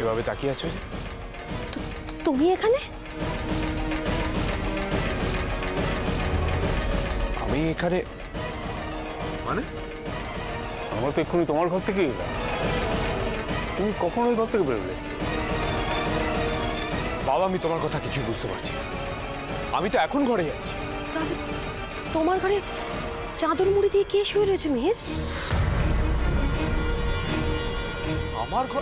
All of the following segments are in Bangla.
এভাবে তাকিয়ে আছো যে? তুমি এখানে? আমি এখানে মানে? আমার তো এক্ষুনি তোমার ঘর থেকে এলাম। তুমি কখন ওই ঘর থেকে বেরোলে? বাবা, আমি তোমার কথা কিছুই বুঝতে পারছি না। আমি তো এখন ঘরে যাচ্ছি। তোমার ঘরে চাদর মুড়ি দিয়ে কে শুয়ে রয়েছে মিহির? আমার ঘর?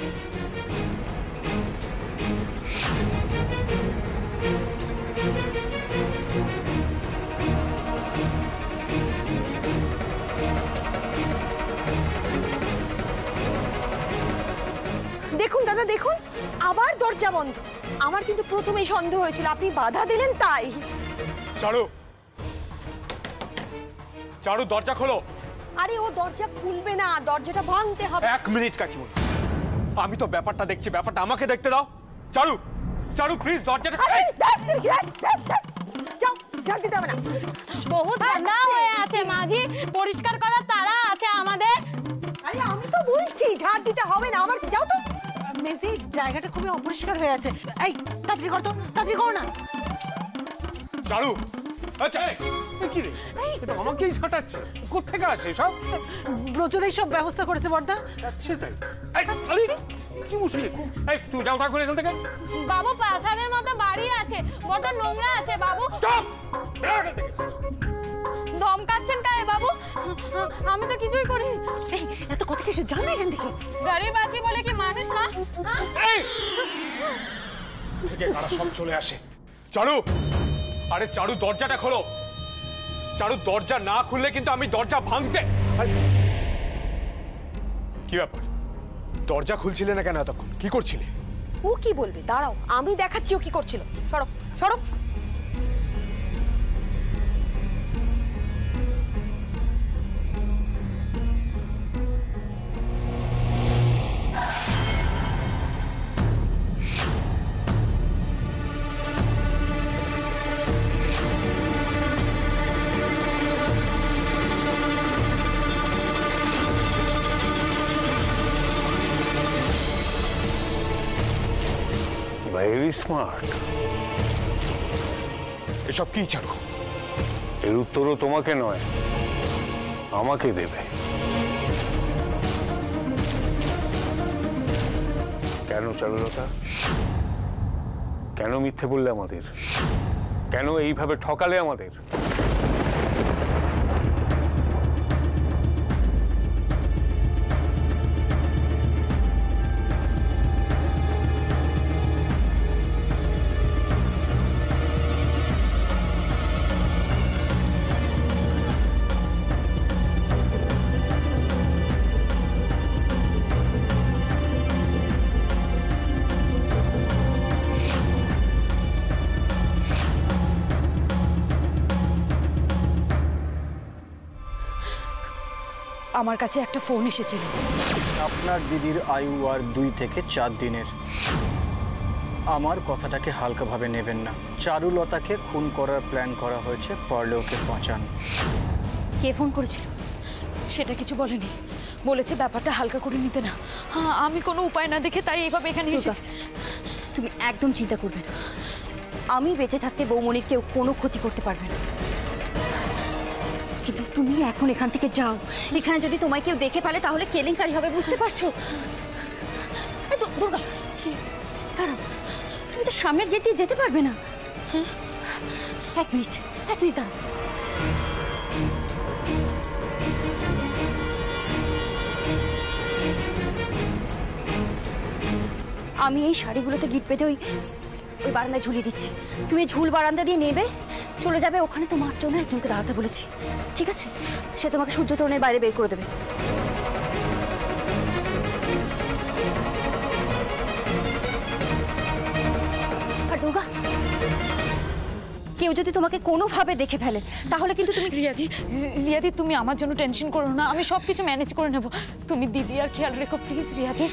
দেখুন দাদা, দেখুন আবার দরজা বন্ধ। আমার কিন্তু প্রথমেই সন্দেহ হয়েছিল, আপনি বাধা দিলেন তাই। চারু, চারু দরজা খোলো। আরে ও দরজা খুলবে না, দরজাটা ভাঙতে হবে। এক মিনিট কাকিমুনি, আমি তো ব্যাপারটা দেখছি, ব্যাপারটা আমাকে দেখতে দাও। চারু, চারু প্লিজ দরজাটা। যাও, ঝাড় দিতে হবে না। বহুত গন্ধা হয়ে আছে মাঝি, পরিষ্কার করার তাড়া আছে আমাদের। আরে আমি তো বলছি ঝাড় দিতে হবে না আমার। যাও তো। মেসি, জায়গাটা খুবই অপরিষ্কার হয়ে আছে। এই তাড়াতাড়ি কর তো, তাড়াতাড়ি কর না। চারু, আচ্ছা কি রে, এটা আমাকেই ছাটাচ্ছে। কোত্থেকে আসে সব? ব্রজদেই সব ব্যবস্থা করেছে বড়দা। আচ্ছা তাই? আরে কি মুশকিল? এই তুই যাও তা করে এখান থেকে। বাবু প্রাসাদের মতো বাড়ি আছে, বড় নোংরা আছে বাবু। চুপ, বেরো এখান থেকে। ধমকাচ্ছেন কায়ে বাবু? আমি তো কিছুই করিনি। এই এত কথা কিছু জানো এখান থেকে? গরিব আছি বলে কি মানুষ না? এই থেকে কারা সব চলে আসে। চারু, আরে চারু দরজাটা খোলো। চারু দরজা না খুললে কিন্তু আমি দরজা ভাঙতে। কি ব্যাপার, দরজা খুলছিলে না কেন এতক্ষণ? কি করছিলে? ও কি বলবে, দাঁড়াও আমি দেখাচ্ছি ও কি করছিল। সরো সরো। Very smart. এসব কি চারু? এর উত্তরও তোমাকে নয়, আমাকে দেবে। কেন চারুলতা, কেন মিথ্যে বললে আমাদের? কেন এইভাবে ঠকালে আমাদের? আমার কাছে একটা ফোন এসেছিল। আপনার দিদির আয়ু আর 2 থেকে 4 দিনের। আমার কথাটাকে হালকাভাবে নেবেন না। চারুলতাকে খুন করার প্ল্যান করা হয়েছে, পারলে ওকে বাঁচান। কে ফোন করেছিল? সেটা কিছু বলেনি, বলেছে ব্যাপারটা হালকা করে নিতে না। হ্যাঁ, আমি কোনো উপায় না দেখে তাই এইভাবে এখানে এসেছি। তুমি একদম চিন্তা করবে না, আমি বেঁচে থাকতে বৌমনির কেউ কোনো ক্ষতি করতে পারবে না। কিন্তু তুমি এখন এখান থেকে যাও, এখানে যদি তোমায় কেউ দেখে ফেলে তাহলে কেলেঙ্কারি হবে, বুঝতে পারছো? দুর্গা, দাঁড়াও, তুমি তো সামনের গেট দিয়ে যেতে পারবে না। এক মিনিট দাঁড়াও। আমি এই শাড়িগুলোতে গিট পেতে ওই বারান্দায় ঝুলিয়ে দিচ্ছি। তুমি ঝুল বারান্দা দিয়ে নেবে, চলে যাবে ওখানে। তোমার জন্য একজনকে দাঁড়াতে বলেছি, ঠিক আছে? সে তোমাকে সূর্য তরণের বাইরে বের করে দেবে। আর দুর্গা, কেউ যদি তোমাকে কোনোভাবে দেখে ফেলে তাহলে কিন্তু তুমি... রিয়াদি, তুমি আমার জন্য টেনশন করো না, আমি সব কিছু ম্যানেজ করে নেব। তুমি দিদি আর খেয়াল রেখো প্লিজ রিয়াদি।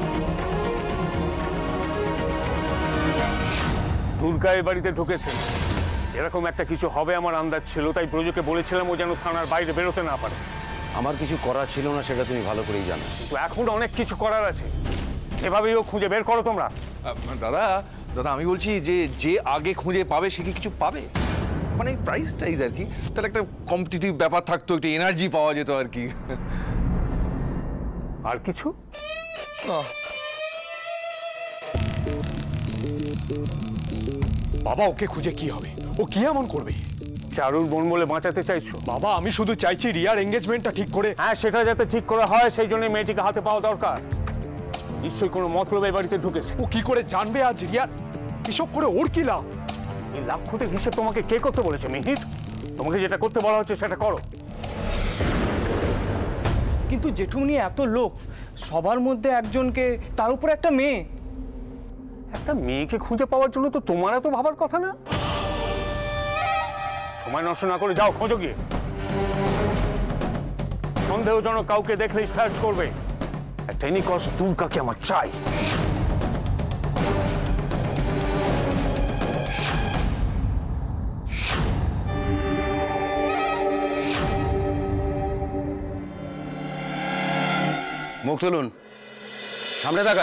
দুর্গা এই বাড়িতে ঢুকেছে, এরকম একটা কিছু হবে আমার আন্দাজ ছিল, তাই ব্রজকে বলেছিলাম ও যেন থানার বাইরে বেরোতে না পারে। আমার কিছু করার ছিল না, সেটা তুমি ভালো করেই জানো। কিন্তু এখন অনেক কিছু করার আছে, এভাবেই ও খুঁজে বের করো তোমরা। দাদা দাদা আমি বলছি যে যে আগে খুঁজে পাবে সে কি কিছু পাবে, মানে প্রাইস টাইজ আর কি, তাহলে একটা কম্পিটিটিভ ব্যাপার থাকতো, একটু এনার্জি পাওয়া যেত আর কি। আর কিছু বাবা ওকে খুঁজে কি হবে? ও কি এমন করবে? চারুর বোন বলে বাঁচাতে চাইছো? বাবা আমি শুধু চাইছি রিয়ার এঙ্গেজমেন্টটা ঠিক করে। হ্যাঁ, সেটা যাতে ঠিক করা হয় সেই জন্য মেয়েটিকে হাতে পাওয়া দরকার। নিশ্চয়ই কোনো মতলব এই বাড়িতে ঢুকেছে। ও কি করে জানবে আজ রিয়ার? এসব করে ওর কি লাভ? এই লাভ ক্ষতির হিসেব তোমাকে কে করতে বলেছে মিহির? তোমাকে যেটা করতে বলা হচ্ছে সেটা করো। কিন্তু জেঠুমনি এত লোক, সবার মধ্যে একজনকে, তার উপর একটা মেয়ে। একটা মেয়েকে খুঁজে পাওয়ার জন্য তো তোমার এত ভাবার কথা না। সময় নষ্ট না করে যাও, খোঁজো গিয়ে। সন্দেহজনক কাউকে দেখলেই সার্চ করবে। একটা নিকশ দুর্গাকে আমার চাই। মুখ তুলুন, সামনে তাকান।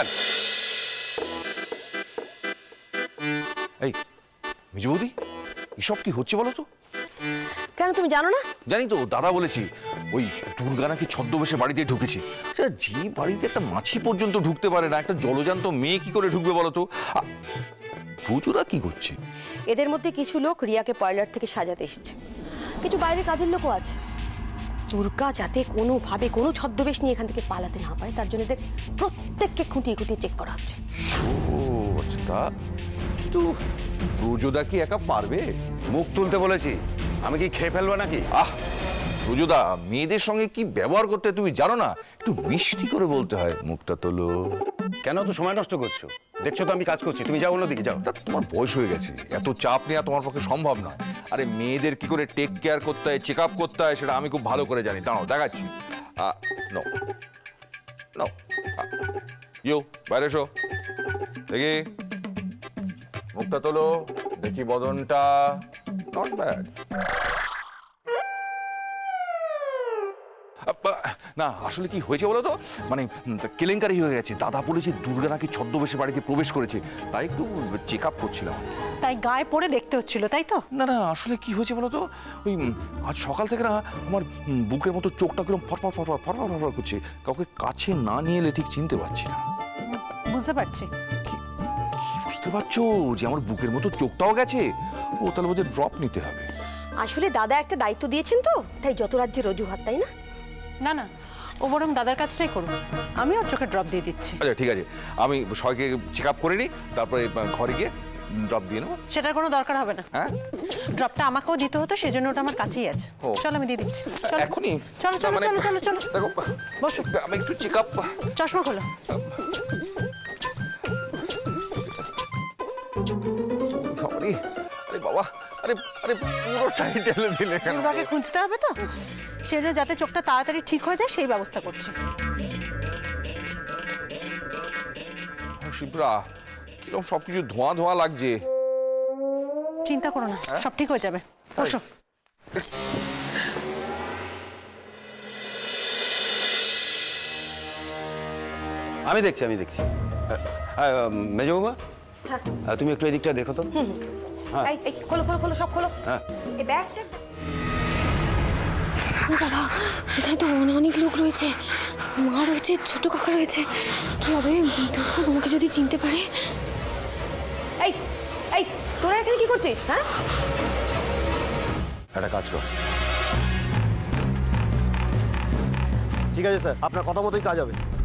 এই মিজু বৌদি, এসব কি হচ্ছে বলো তো? কেন, তুমি জানো না? জানি তো, দাদা বলেছি ওই দুর্গা নাকি ছদ্মবেশে বাড়িতে ঢুকেছে। আচ্ছা, যে বাড়িতে একটা মাছি পর্যন্ত ঢুকতে পারে না, একটা জলজান্ত মেয়ে কি করে ঢুকবে বলো তো? পুজোদা কি করছে? এদের মধ্যে কিছু লোক রিয়াকে পার্লার থেকে সাজাতে এসেছে, কিছু বাইরে কাজের লোকও আছে। দুর্গা যাতে কোনোভাবে কোনো ছদ্মবেশ নিয়ে এখান থেকে পালাতে না পারে তার জন্য এদের প্রত্যেককে খুঁটিয়ে খুঁটিয়ে চেক করা হচ্ছে। ও আচ্ছা, তা কিন্তু পুজোদা কি একা পারবে? মুখ তুলতে বলেছি, আমি কি খেয়ে ফেলবো নাকি? পুজোদা, মেয়েদের সঙ্গে কি ব্যবহার করতে তুমি জানো না? একটু মিষ্টি করে বলতে হয়। মুখটা তোলো। কেন তো সময় নষ্ট করছো? দেখছো তো আমি কাজ করছি, তুমি যাও অন্যদিকে যাও। তা তোমার বয়স হয়ে গেছে, এত চাপ নেওয়া তোমার পক্ষে সম্ভব নয়। আরে মেয়েদের কি করে টেক কেয়ার করতে হয়, চেক আপ করতে হয়, সেটা আমি খুব ভালো করে জানি। দাঁড়াও, দেখাচ্ছি। নো নো, ইউ বাইরে এসো দেখি, মুখটা তোলো দেখি, বদনটা নট ব্যাড। না আসলে কি হয়েছে বলো তো, মানে কেলেঙ্কারি হয়ে গেছে। দাদা বলেছে দুর্গা নাকি ছদ্মবেশে বাড়িতে প্রবেশ করেছে, তাই একটু চেক আপ করছিলাম। তাই গায়ে পড়ে দেখতে হচ্ছিল, তাই তো? না না, আসলে কি হয়েছে বলো তো, ওই আজ সকাল থেকে না আমার বুকের মতো চোখটা কিরকম ফরফর ফরফর ফরফর ফরফর করছে। কাউকে কাছে না নিয়ে এলে ঠিক চিনতে পারছি না। বুঝতে পারছি। কি বুঝতে পারছো যে আমার বুকের মতো চোখটাও গেছে? ও তাহলে বোধহয় ড্রপ নিতে হবে। আসলে দাদা একটা দায়িত্ব দিয়েছেন তো, তাই যত রাজ্যের অজুহাত, তাই না? না না, ও বরং দাদার কাজটাই করুন, আমি ওর চোখে ড্রপ দিয়ে দিচ্ছি। আচ্ছা ঠিক আছে, আমি সবাইকে চেক আপ করে নিই, তারপরে ঘরে গিয়ে ড্রপ দিয়ে নেবো। সেটার কোনো দরকার হবে না। হ্যাঁ, ড্রপটা আমাকেও দিতে হতো, সেই জন্য ওটা আমার কাছেই আছে। চলো আমি দিয়ে দিচ্ছি। এখনই? চলো চলো চলো চলো চলো, দেখো বসো, আমি একটু চেক আপ। চশমা খোলো। আরে বাবা, আরে আরে পুরোটাই ঢেলে দিলে কেন? দুর্গাকে খুঁজতে হবে তো, সেটা যাতে চোখটা তাড়াতাড়ি ঠিক হয়ে যায় সেই ব্যবস্থা করছি। শিপ্রা, কিরকম সবকিছু ধোঁয়া ধোঁয়া লাগছে। চিন্তা করো না, সব ঠিক হয়ে যাবে। বসো। আমি দেখছি, আমি দেখছি। মেজো বাবা, তুমি একটু এদিকটা দেখো তো। এই খোলো খোলো খোলো, সব খোলো। হ্যাঁ, এই ব্যাগটা। বাবা, এখানে তো অনেক লোক রয়েছে, মা রয়েছে, ছোট কাকা রয়েছে। কি হবে দুর্গা তোমাকে যদি চিনতে পারে? এই এই তোরা এখানে কি করছিস? হ্যাঁ, একটা কাজ কর। ঠিক আছে স্যার, আপনার কথা মতোই কাজ হবে।